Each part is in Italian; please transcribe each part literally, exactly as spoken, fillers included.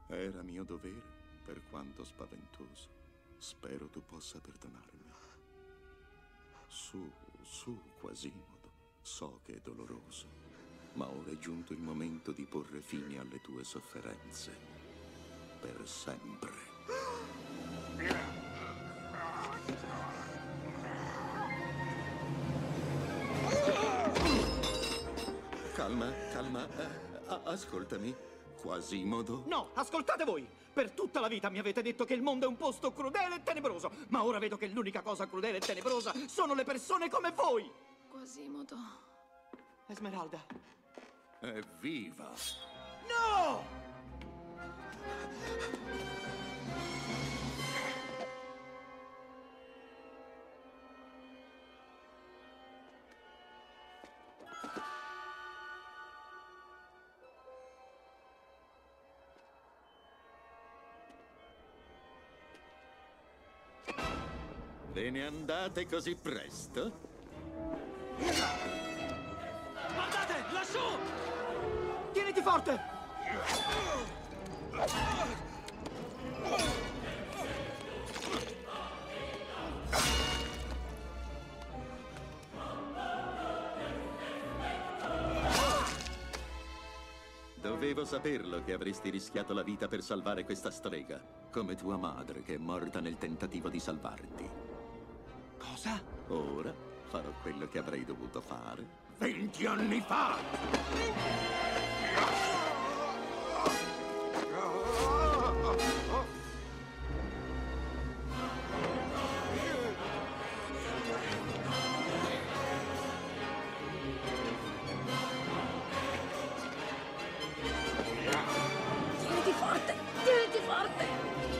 Era mio dovere, per quanto spaventoso. Spero tu possa perdonarmi. Su, su, Quasimodo. So che è doloroso, ma ora è giunto il momento di porre fine alle tue sofferenze. Per sempre. Calma, calma. Eh, ascoltami. Quasimodo? No, ascoltate voi! Per tutta la vita mi avete detto che il mondo è un posto crudele e tenebroso, ma ora vedo che l'unica cosa crudele e tenebrosa sono le persone come voi! Quasimodo. Esmeralda. Evviva! No! Ve ne andate così presto? Guardate, lassù! Tieniti forte! Dovevo saperlo che avresti rischiato la vita per salvare questa strega, come tua madre che è morta nel tentativo di salvarti. Cosa? Ora farò quello che avrei dovuto fare Venti anni fa! Tieniti forte! Tieniti forte!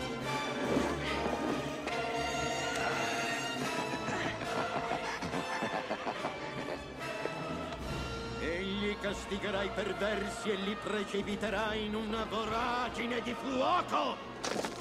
Egli castigherà i perversi e li precipiterà in una voragine di fuoco!